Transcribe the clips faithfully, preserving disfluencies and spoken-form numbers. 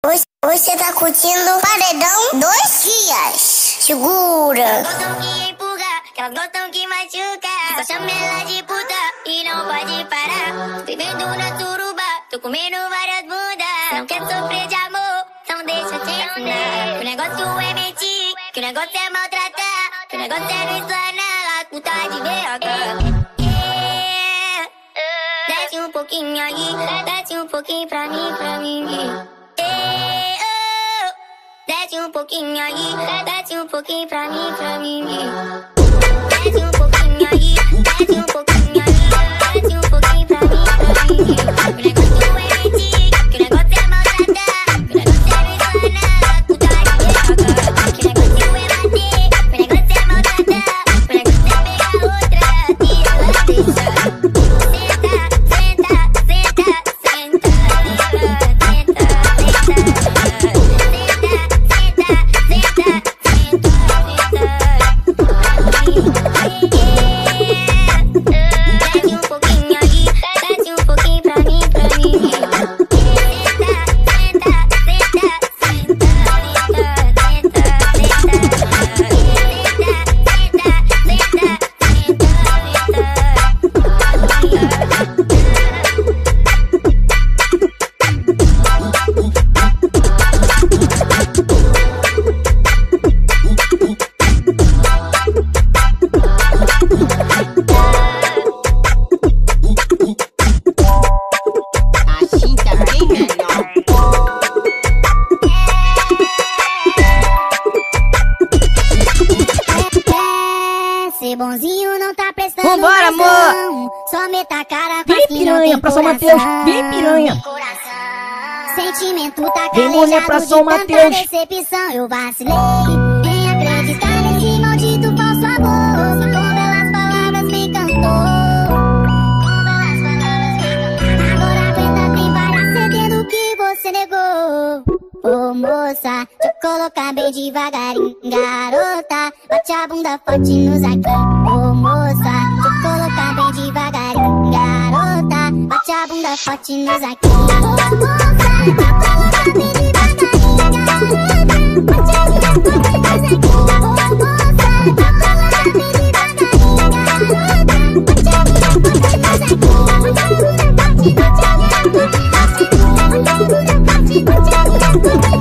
Você, você tá curtindo Paredão dois dias. Segura. Elas gostam que empurra, que elas gostam que machuca. Só chama ela de puta e não pode parar. Vivendo na suruba, tô comendo várias bundas. Não quer sofrer de amor, então deixa eu te ensinar. Que o negócio é mentir, que o negócio é maltratar, que o negócio é me explanar as putas de B H. Yeah. Desce um pouquinho aí, desce um pouquinho pra mim, pra mim. Hey, oh. Desce um pouquinho aí, desce um pouquinho pra mim, pra mim. Desce um pouquinho aí, desce um pouquinho aí, desce um pouquinho pra mim, pra mim. O negócio é mentir, que o negócio é maltratar, que o negócio é me explanar, as putas de B H. Que o negócio é bater, que o negócio é maltratar, que o negócio é pegar outra e ela deixar. Bonzinho não tá prestando. Vambora, amor! Só meta a cara, vem piranha pra São Mateus, vem piranha. Sentimento tá vem mulher pra São Mateus. Decepção, eu vacilei em acreditar nesse maldito falso amor. Com belas palavras me encantou, com belas palavras me encantou. Agora aguenta, tem para ceder no que você negou. Ô oh, moça, deixa eu colocar bem devagarinho. Garota, bate a bunda forte nos aqui. Ô oh, moça, deixa eu colocar bem devagarinho. Garota, bate a bunda forte nos aqui. Ô oh, moça, deixa eu colocar bem devagarinho. Garota, bate a bunda forte nos aqui. Ô oh, moça, deixa eu colocar bem devagarinho. Garota, bate a bunda forte nos aqui. Bate a bunda forte, bate a bunda forte, bate a bunda forte, bate a bunda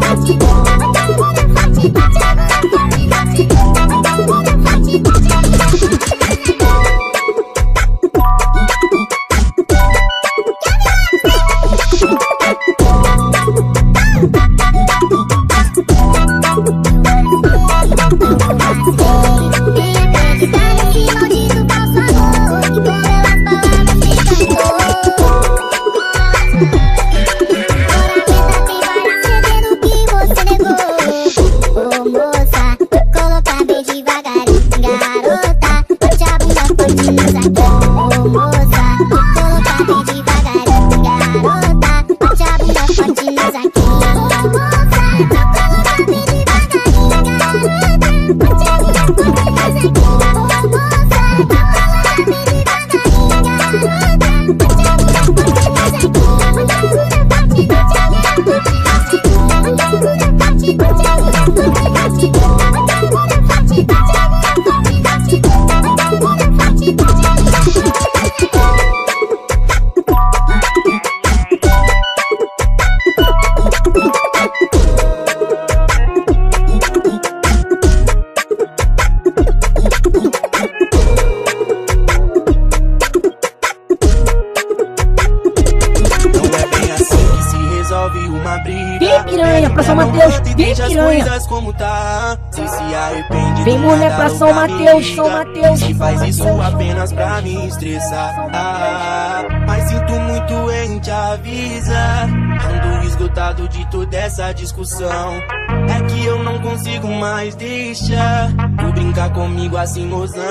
vem mulher pra São Mateus, São Mateus. Se faz isso apenas pra me estressar, ah, mas sinto muito em te avisar. Ando esgotado de toda essa discussão. É que eu não consigo mais deixar tu brincar comigo assim, mozão.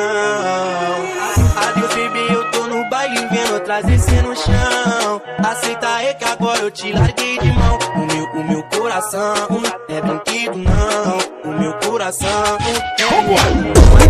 Adeus, bebê, eu tô no baile vendo trazer cê no chão. Aceita aí que agora eu te larguei de mão. O meu, o meu coração não é brinquedo não. O meu coração não é